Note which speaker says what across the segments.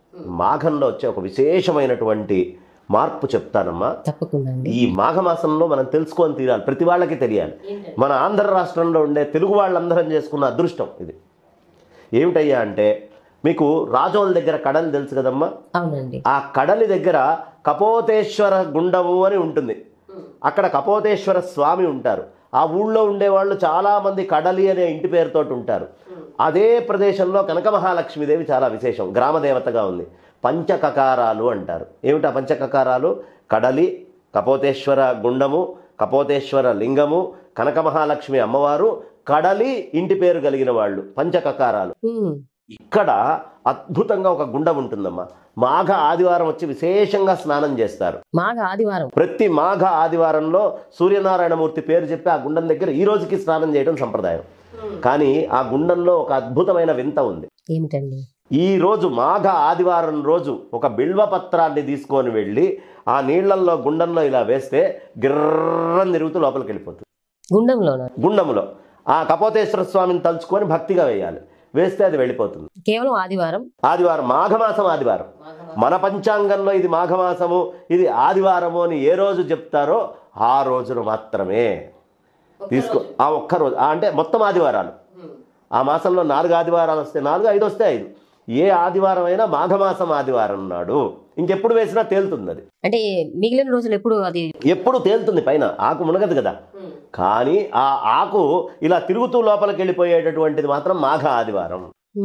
Speaker 1: మాఘంలో వచ్చే ఒక విశేషమైనటువంటి మార్పు చెప్తానమ్మా.
Speaker 2: తప్పకుండా అండి.
Speaker 1: ఈ మాఘమాసంలో మనం తెలుసుకొని తీరాలి, ప్రతి వాళ్ళకి తెలియాలి. మన ఆంధ్ర రాష్ట్రంలో ఉండే తెలుగు వాళ్ళందరం చేసుకున్న అదృష్టం ఇది. ఏమిటయ్యా అంటే, మీకు రాజోల దగ్గర కడలి తెలుసు కదమ్మా.
Speaker 2: అవునండి.
Speaker 1: ఆ కడలి దగ్గర కపోతేశ్వర గుండము అని ఉంటుంది. అక్కడ కపోతేశ్వర స్వామి ఉంటారు. ఆ ఊళ్ళో ఉండేవాళ్ళు చాలామంది కడలి అనే ఇంటి పేరుతోటి ఉంటారు. అదే ప్రదేశంలో కనక మహాలక్ష్మీదేవి చాలా విశేషం, గ్రామదేవతగా ఉంది. పంచకకారాలు అంటారు. ఏమిటా పంచకకారాలు? కడలి, కపోతేశ్వర గుండము, కపోతేశ్వర లింగము, కనక మహాలక్ష్మి అమ్మవారు, కడలి ఇంటి పేరు కలిగిన వాళ్ళు, పంచకకారాలు. ఇక్కడ అద్భుతంగా ఒక గుండం ఉంటుందమ్మా. మాఘ ఆదివారం వచ్చి విశేషంగా స్నానం చేస్తారు.
Speaker 2: మాఘ ఆదివారం,
Speaker 1: ప్రతి మాఘ ఆదివారంలో సూర్యనారాయణమూర్తి పేరు చెప్పి ఆ గుండం దగ్గర ఈ రోజుకి స్నానం చేయడం సంప్రదాయం. కానీ ఆ గుండంలో ఒక అద్భుతమైన వింత ఉంది.
Speaker 2: ఏమిటండి?
Speaker 1: ఈ రోజు మాఘ ఆదివారం రోజు ఒక బిల్వపత్రాన్ని తీసుకొని వెళ్ళి ఆ నీళ్లలో గుండంలో ఇలా వేస్తే గిర్రం తిరుగుతూ లోపలికి వెళ్ళిపోతుంది. గుండంలో ఆ కపోతేశ్వర స్వామిని తలుచుకొని భక్తిగా వేయాలి. వేస్తే అది వెళ్ళిపోతుంది.
Speaker 2: కేవలం ఆదివారం,
Speaker 1: మాఘమాసం ఆదివారం. మన పంచాంగంలో ఇది మాఘమాసము, ఇది ఆదివారము అని ఏ రోజు చెప్తారో ఆ రోజును మాత్రమే తీసుకో. ఆ ఒక్క రోజు అంటే మొత్తం ఆదివారాలు, ఆ మాసంలో 4 ఆదివారాలు వస్తే 4, 5 వస్తే 5. ఏ ఆదివారం అయినా మాఘమాసం ఆదివారం నాడు ఇంకెప్పుడు వేసినా తేలుతుంది. అది
Speaker 2: అంటే మిగిలిన రోజులు ఎప్పుడు
Speaker 1: తేలుతుంది, పైన ఆకు మునగదు కదా. కానీ ఆ ఆకు ఇలా తిరుగుతూ లోపలికి వెళ్ళిపోయేటటువంటిది మాత్రం మాఘ ఆదివారం.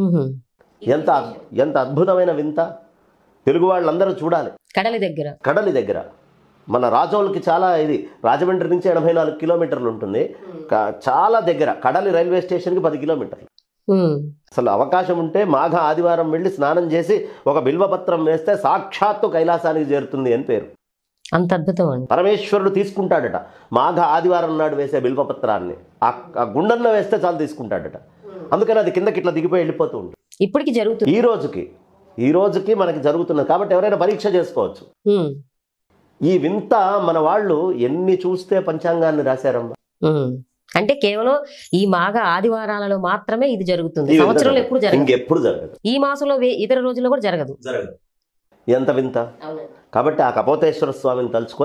Speaker 1: ఎంత అద్భుతమైన వింత! తెలుగు వాళ్ళందరూ చూడాలి. కడలి దగ్గర మన రాజోలకి చాలా, ఇది రాజమండ్రి నుంచి 84 కిలోమీటర్లు ఉంటుంది. చాలా దగ్గర, కడలి రైల్వే స్టేషన్కి 10 కిలోమీటర్లు. అసలు అవకాశం ఉంటే మాఘ ఆదివారం వెళ్ళి స్నానం చేసి ఒక బిల్వపత్రం వేస్తే సాక్షాత్తు కైలాసానికి చేరుతుంది అని పేరు.
Speaker 2: అంత అద్భుతం అండి.
Speaker 1: పరమేశ్వరుడు తీసుకుంటాడట మాఘ ఆదివారం నాడు వేసే బిల్వపత్రాన్ని. ఆ గుండంలో వేస్తే చాలు తీసుకుంటాడట. అందుకని అది కిందకి ఇట్లా దిగిపోయి వెళ్ళిపోతూ ఉంటుంది.
Speaker 2: ఇప్పటికి జరుగుతుంది.
Speaker 1: ఈ రోజుకి మనకి జరుగుతున్నది కాబట్టి ఎవరైనా పరీక్ష చేసుకోవచ్చు. ఈ వింత మన వాళ్ళు ఎన్ని చూస్తే పంచాంగాన్ని రాశారమ్మా.
Speaker 2: అంటే కేవలం ఈ మాఘ ఆదివారాలలో మాత్రమే ఇది జరుగుతుంది. సంవత్సరంలో ఎప్పుడు జరగదు. ఈ మాసంలో ఇతర రోజుల్లో కూడా జరగదు.
Speaker 1: ఎంత వింత! కాబట్టి ఆ కపోతేశ్వర స్వామిని తలుచుకొని